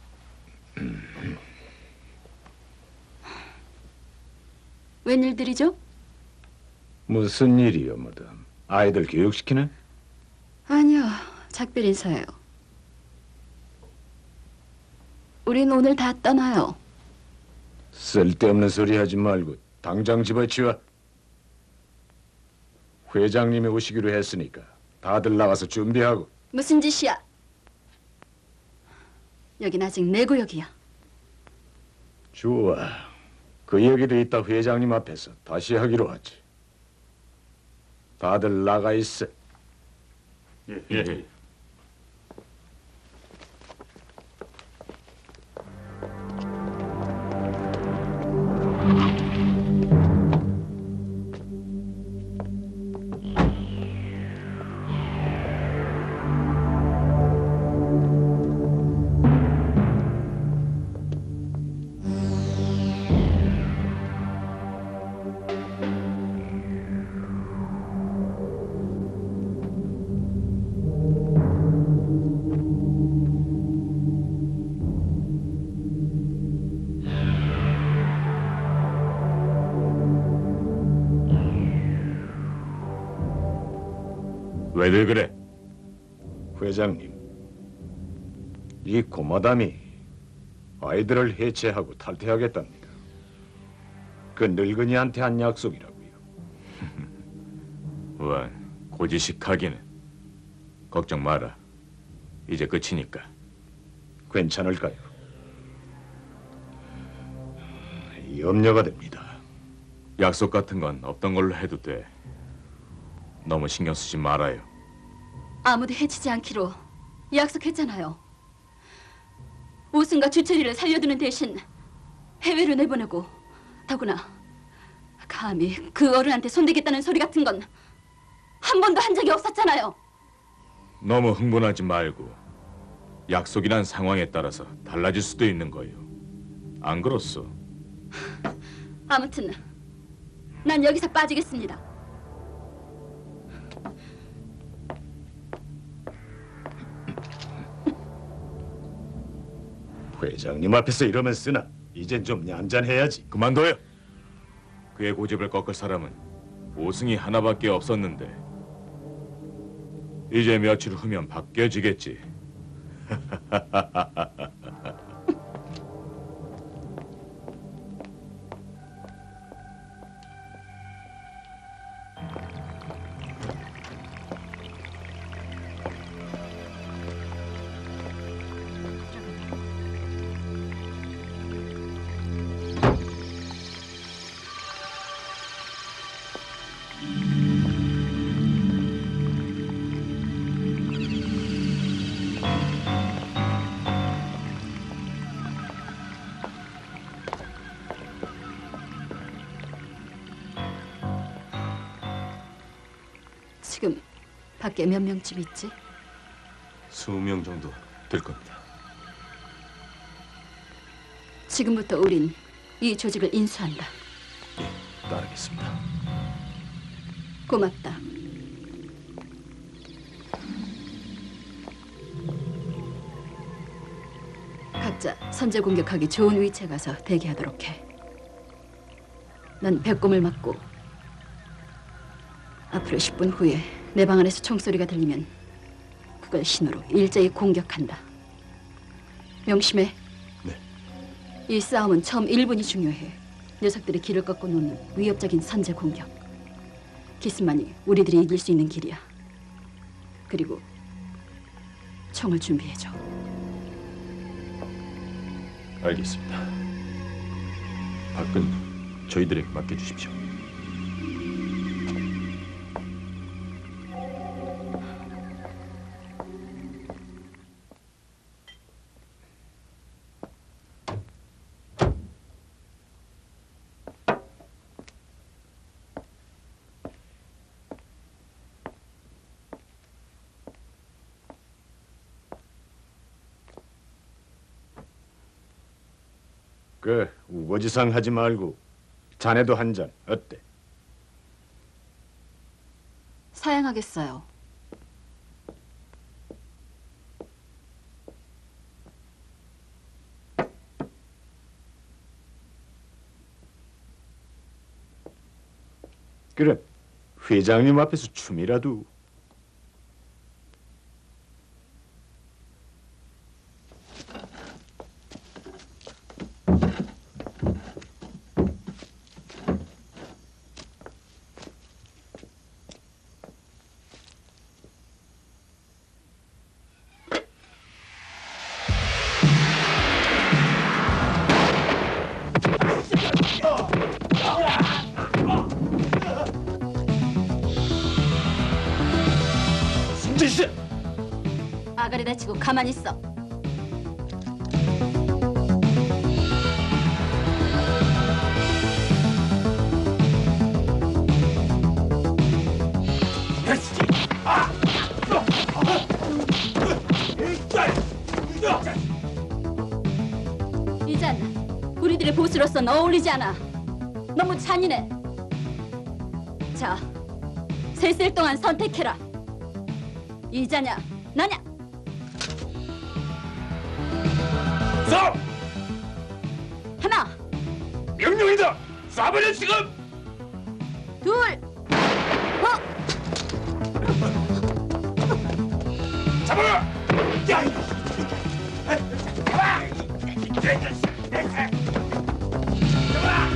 웬일들이죠? 무슨 일이요, 머담? 아이들 교육시키는? 아니요, 작별 인사예요. 우린 오늘 다 떠나요. 쓸데없는 소리 하지 말고 당장 집어치워. 회장님이 오시기로 했으니까 다들 나가서 준비하고. 무슨 짓이야? 여긴 아직 내 구역이야. 좋아. 그 얘기도 이따 회장님 앞에서 다시 하기로 하지. 다들 나가 있어. 예. 예. 왜들 그래? 회장님, 이 고마담이 아이들을 해체하고 탈퇴하겠답니다. 그 늙은이한테 한 약속이라고요. 원, 고지식하기는. 걱정 마라. 이제 끝이니까. 괜찮을까요? 염려가 됩니다. 약속 같은 건 없던 걸로 해도 돼. 너무 신경 쓰지 말아요. 아무도 해치지 않기로 약속했잖아요. 오승과 주철이를 살려두는 대신 해외로 내보내고, 더구나 감히 그 어른한테 손대겠다는 소리 같은 건 한 번도 한 적이 없었잖아요. 너무 흥분하지 말고. 약속이란 상황에 따라서 달라질 수도 있는 거예요. 안 그렇소? 아무튼 난 여기서 빠지겠습니다. 회장님 앞에서 이러면 쓰나? 이젠 좀 얌전해야지. 그만둬요. 그의 고집을 꺾을 사람은 오승이 하나밖에 없었는데 이제 며칠 후면 바뀌어지겠지. 지금 밖에 몇 명쯤 있지? 스무 명 정도 될 겁니다. 지금부터 우린 이 조직을 인수한다. 예, 따르겠습니다. 고맙다. 각자 선제 공격하기 좋은 위치에 가서 대기하도록 해. 난 배꼽을 맞고 앞으로 십 분 후에 내 방 안에서 총소리가 들리면 그걸 신호로 일제히 공격한다. 명심해. 네. 이 싸움은 처음 일 분이 중요해. 녀석들이 길을 꺾고 놓는 위협적인 선제 공격. 기습만이 우리들이 이길 수 있는 길이야. 그리고 총을 준비해줘. 알겠습니다. 밖은 저희들에게 맡겨주십시오. 그 우거지상 하지 말고 자네도 한 잔 어때? 사양하겠어요. 그래, 회장님 앞에서 춤이라도. 아가리 다치고 가만히 있어. 이잔 우리들의 보스로선 어울리지 않아. 너무 잔인해. 자, 셋일 동안 선택해라. 이자냐, 나냐? 쏴! 하나, 명령이다! 쏴버려 지금! 둘, 어? 잡아! 야! 이- 잡아! 잡아!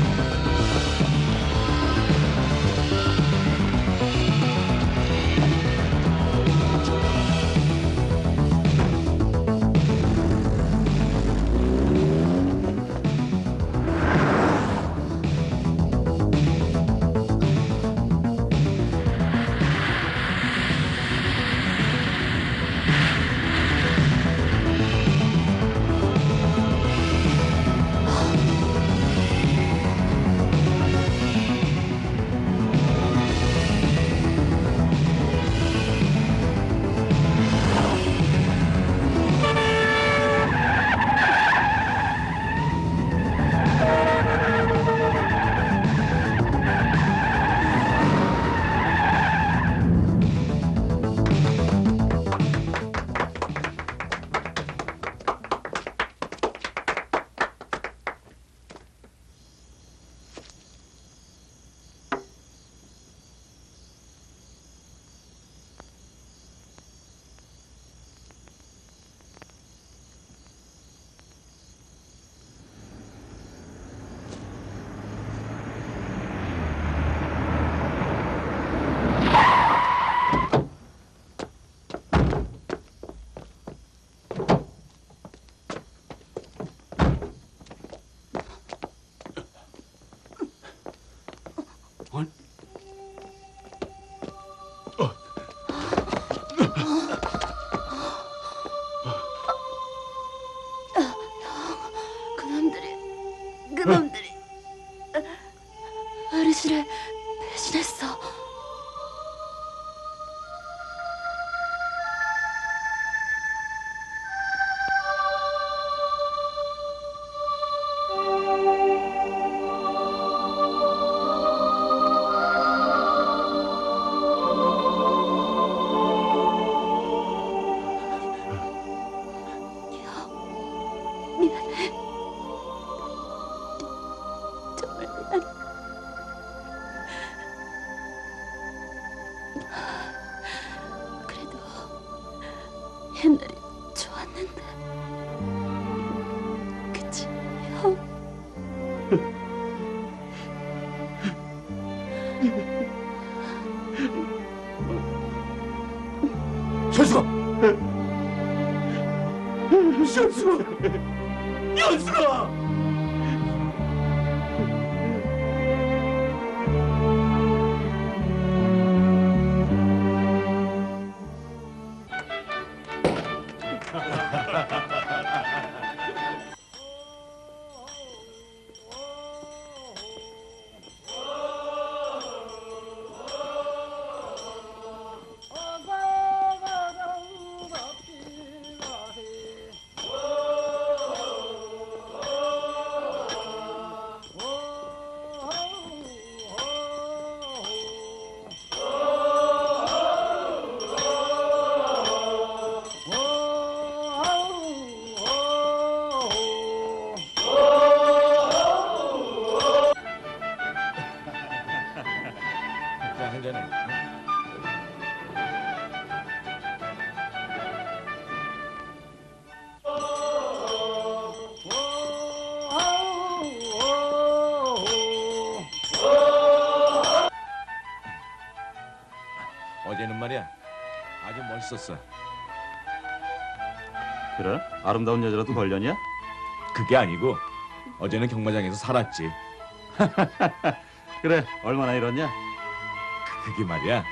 그놈들이, 그놈들이 어르신을 배신했어. 미안해. 정말 미안해. 그래도 옛날이 좋았는데. 그치, 형? 현수가! 현수가! 연수가! 어제는 말이야 아주 멋있었어. 그래? 아름다운 여자라도 걸렸냐? 그게 아니고 어제는 경마장에서 살았지. 그래, 얼마나 잃었냐? 그게 말이야.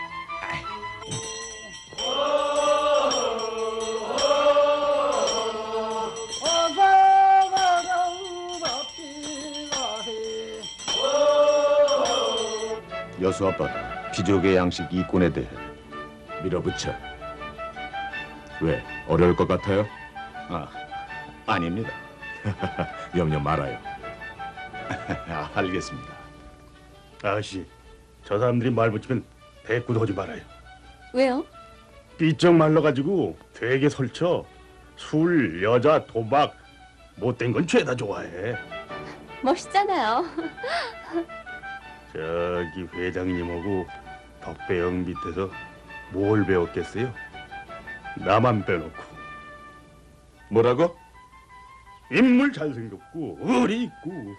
여수 아빠, 귀족의 양식 이권에 대해 밀어붙여. 왜? 어려울 것 같아요? 아, 아닙니다. 염려 말아요. 아, 알겠습니다. 아가씨, 저 사람들이 말 붙이면 대꾸도 하지 말아요. 왜요? 삐쩍 말라가지고 되게 설쳐. 술, 여자, 도박, 못된 건 죄다 좋아해. 멋있잖아요. 저기 회장님하고 덕배영 밑에서 뭘 배웠겠어요? 나만 빼놓고. 뭐라고? 인물 잘생겼고 의리 있고.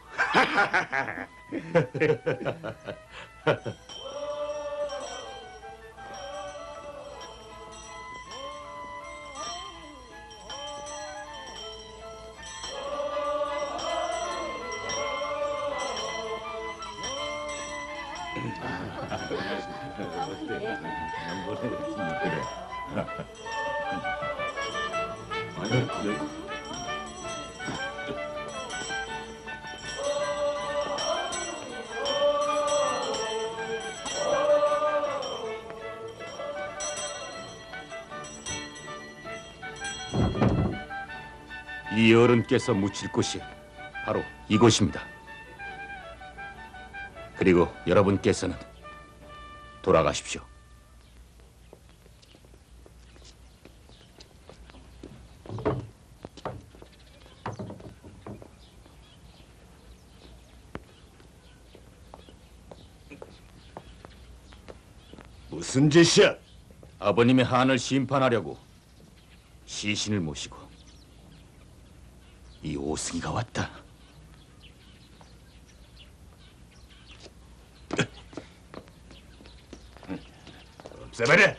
이 어른께서 묻힐 곳이 바로 이곳입니다. 그리고 여러분께서는 돌아가십시오. 무슨 짓이야? 아버님의 한을 심판하려고 시신을 모시고 이 오승이가 왔다. 없애버려.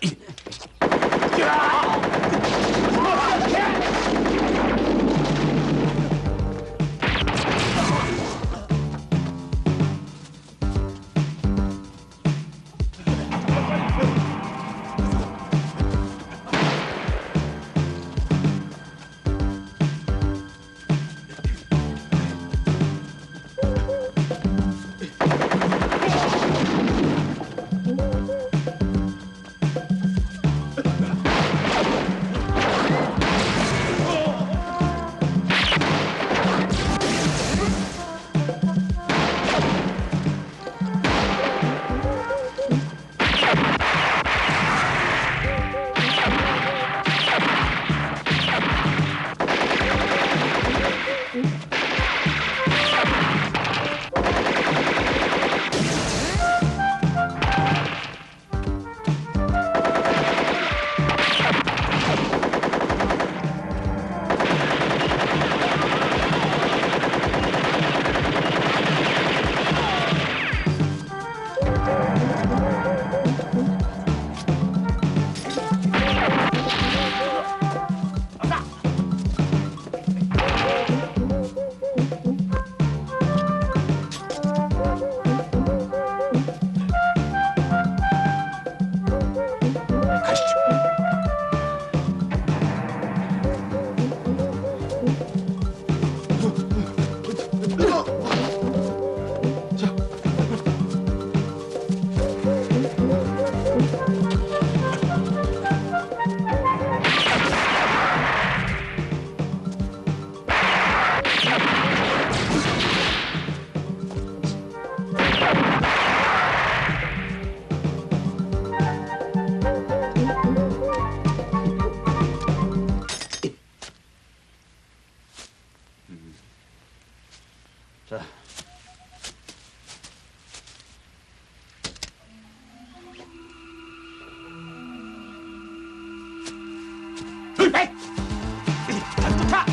좋다.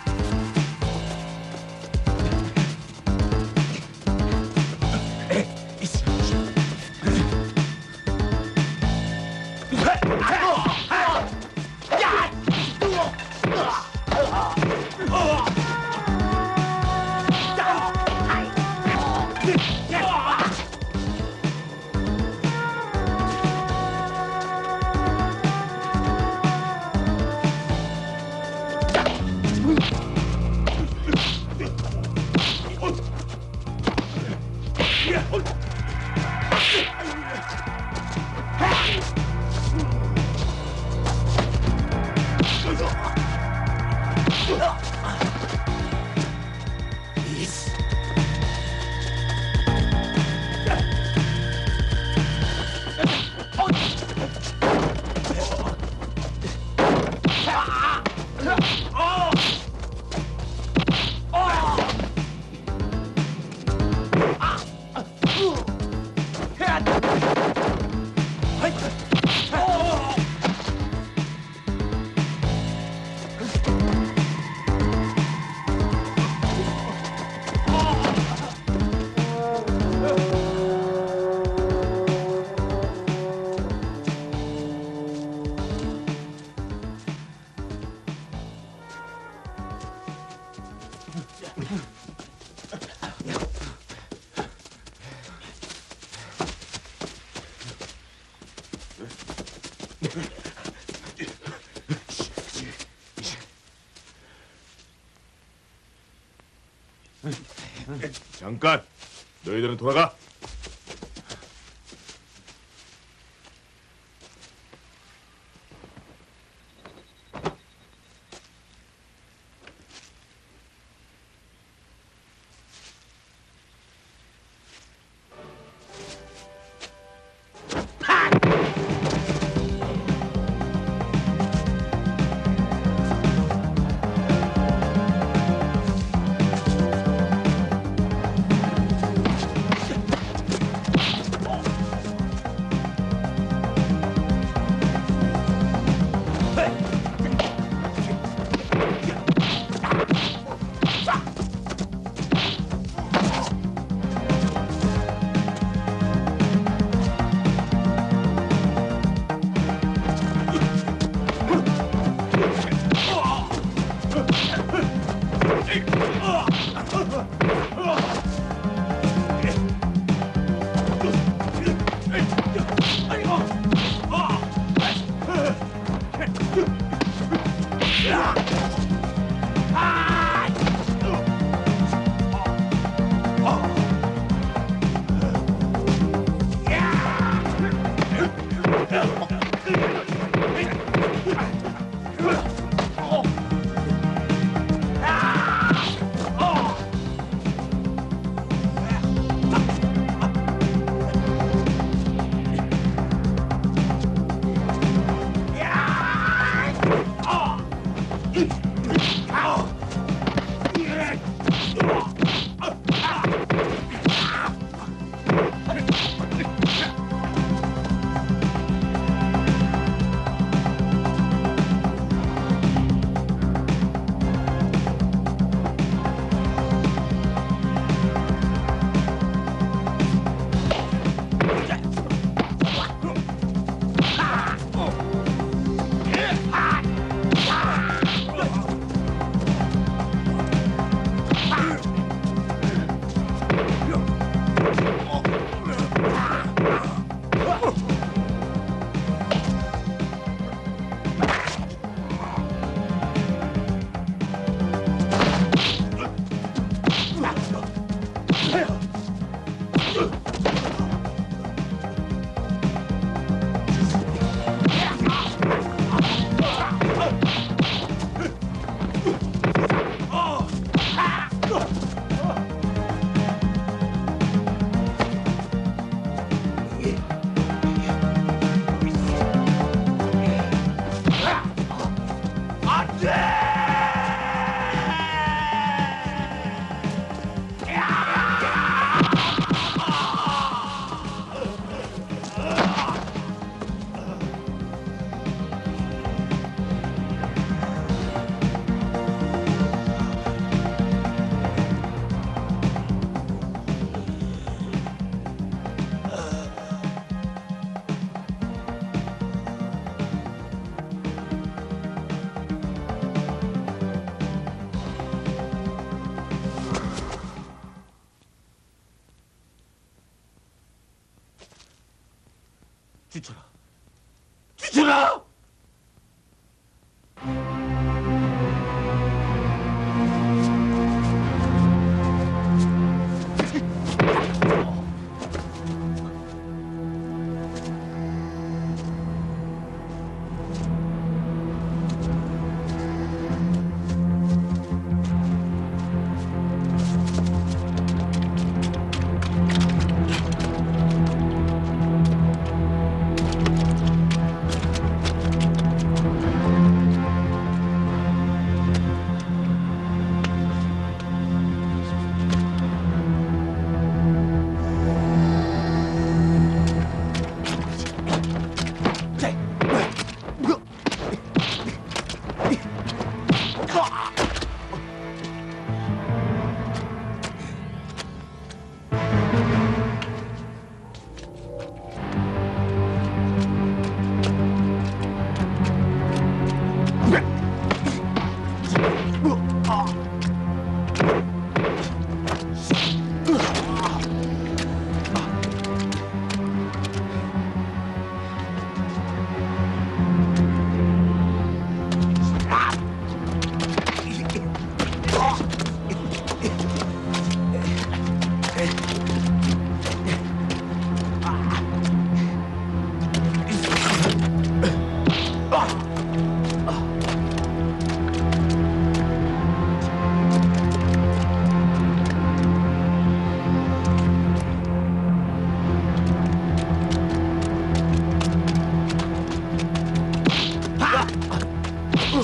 잠깐, 너희들은 돌아가.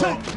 어?